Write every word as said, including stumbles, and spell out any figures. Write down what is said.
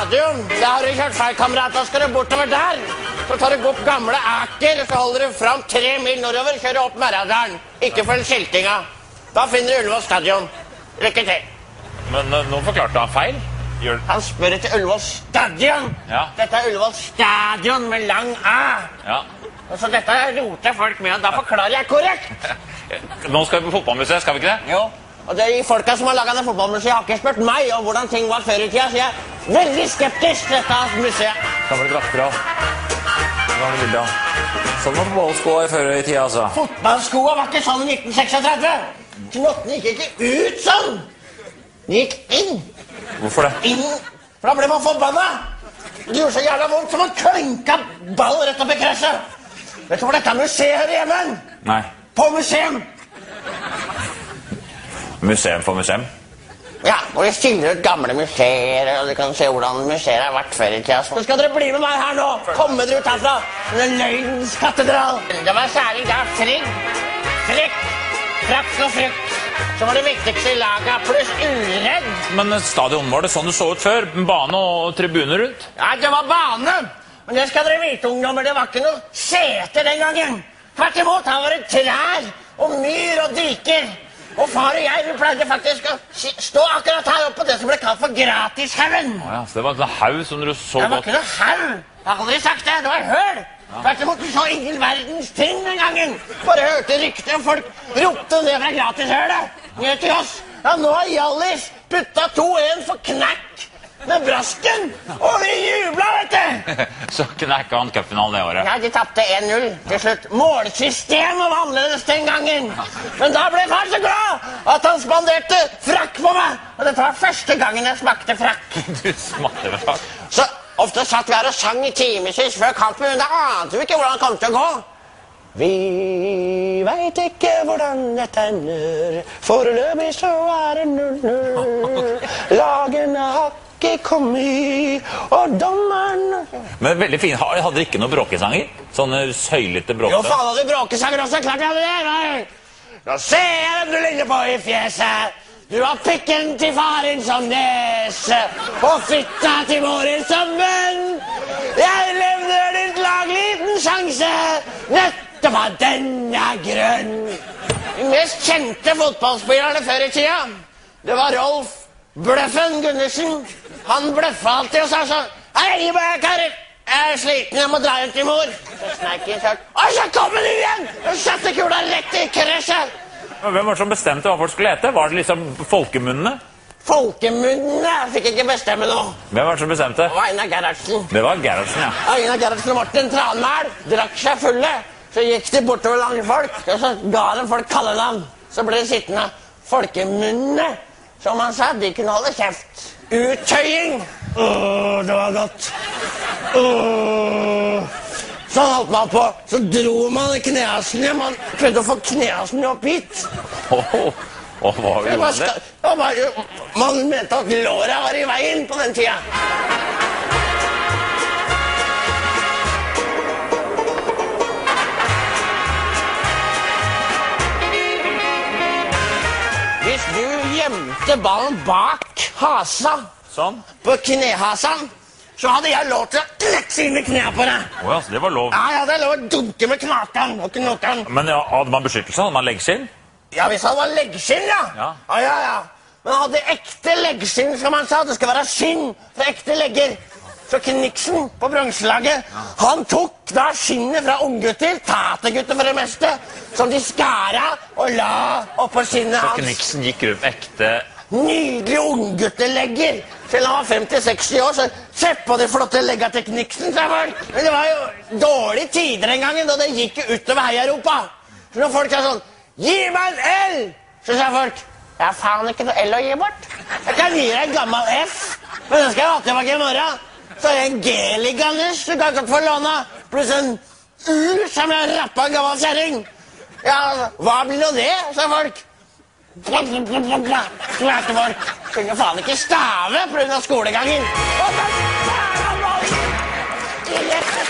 stadion. Da har du kjørt feil, kamerat. Da skal du bortover der. Så tar du opp gamle Aker, så holder du fram tre mil nordover, kjører opp Merradalen. Ikke for den skiltinga. Da finner du Ullevål stadion. Lykke til. Men uh, nå forklarte han feil. Gjør... Han spør etter Ullevål stadion. Ja. Dette er Ullevål stadion med lang A. Ja. Så dette roter folk med, og da forklarer jeg korrekt. Nå skal vi på fotballmuseet, skal vi ikke det? Jo. Og det er de folka som har laget det fotballmuseet, har ikke spurt meg om hvordan ting var før i tida, så jeg er veldig skeptisk til dette museet. Gamle drakter av. Gamle bilder. Sånn var fotballskoa i før i tida, altså. Fotballskoa var ikke sånn i nitten seksogtredve. Knottene gikk ikke ut sånn. De gikk inn. Hvorfor det? Inn. For da ble man forbanna. Det gjorde så jævla vondt som man klinka ball rett opp i krasset. Vet du hvor dette museet hører hjemme? Nei. På museum. Museum for museum? Ja, hvor de stiller ut gamle museer, og du kan se hvordan museer har vært før i tida. Så skal dere bli med meg her nå. Komme dere ut herfra. Den løgnens katedral. Det var særlig da Frigg, Frikk, Frakk og Frukt som var det viktigste i laget, pluss Uredd. Men stadion, var det sånn du så ut før? Bane og tribuner rundt? Ja, det var bane. Men det skal dere vite, ungdommer, det var ikke noe seter den gangen. Tvert imot, her var det trær og myr og diker. Og far og jeg, vi pleide faktisk å stå akkurat her oppe på det som ble kalt for Gratishaugen. Å ja, så det var en haug som du så Det var godt. ikke noe haug. Jeg har aldri sagt det, det var høl. Tvert imot, vi så ingen verdens ting den gangen. Bare hørte rykter, og folk ropte ned fra Gratishauget. Ned til oss. Ja, nå har Hjallis putta to en for knekk med brasken, og vi jubla, vet du! Så knekka han cupfinalen det året. Ja, de tappte en null til slutt. Målsystemet var annerledes den gangen. Men da ble far så glad at han spanderte frakk på meg. Og dette var første gangen jeg smakte frakk. Du smakte med frakk. Så ofte satt vi her og sang i timevis før kampen, men da ante vi ikke hvordan det kom til å gå. Vi vet ikke hvordan dette ender, foreløpig så er det null null. Lagene har ikke kommet, og dommeren... Men veldig fin. Hadde dere ikke noen bråkesanger? Sånne søylete bråkte? Jo, faen hadde bråkesanger også, klart jeg hadde det. Nå ser jeg hvem du ligner på i fjeset. Du har pikken til faren som nese, og fitta til moren som venn. Jeg levner ditt lag liten sjanse, nettopp av denne grunn. De mest kjente fotballspillerne før i tida, det var Rolf Bløffen Gundersen. Han bløffa alltid og sa sånn: Hei, bare karer, jeg er sliten, jeg må dra hjem til mor. Så sneik inn kjørt. Og så kom han igjen! Og satte kula rett i krasjet. Hvem var det som bestemte hva folk skulle hete? Var det liksom folkemunnene? Folkemunnene fikk ikke bestemme noe. Hvem var det som bestemte? Det var Einar Gerhardsen. Det var Gerhardsen, ja. Einar Gerhardsen og Martin Tranmæl drakk seg fulle. Så gikk de bortover lange folk, og så ga de folk kallenavn. Så ble de sittende. Folkemunnene, som han sa, de kunne holde kjeft. Uttøying. Åh, det var godt. Åh. Så holdt man på, så dro man knehasen hjem. Man prøvde å få knehasen opp hit. Åh, oh, oh, hva gjorde man det? det var, man mente at låra var i veien på den tida. Hvis du gjemte ballen bak hasa, Sånn? på knehasen, så hadde jeg lov til å klekse inn i knæ på deg. Åh, ja, så det var lov. Ja, jeg hadde lov å dunke med knakeren og knokeren. Men ja, hadde man beskyttelse? Hadde man leggskinn? Ja, hvis han var leggskinn, ja. Ja. Ja, ja, ja. Men han hadde ekte leggskinn, som han sa. Det skal være skinn fra ekte legger. Så Kniksen på bronselaget, han tok da skinnet fra unggutter, tategutter for det meste, som de skæra og la oppå skinnet Så hans. Kniksen gikk rundt med ekte... Nydelige ungguttelegger. Selv om han var femti seksti år, så se på de flotte legga til Kniksen, sa folk. Men det var jo dårlige tider en gangen, da det gikk jo utover Heia-Europa. Så når folk sa sånn, gi meg en L! Så sa folk, jeg har faen ikke noe L å gi bort. Jeg kan gi deg en gammel F, men den skal jeg ha tilbake i morgen. Så er det en G liggende, du kan godt få låne. Pluss en U som jeg rappa en gammel kjerring. Ja, hva blir nå det, sa folk. Bla, bla, bla, bla, bla. Klarte folk. Kunne faen ikke stave på grunn av skolegangen. Og så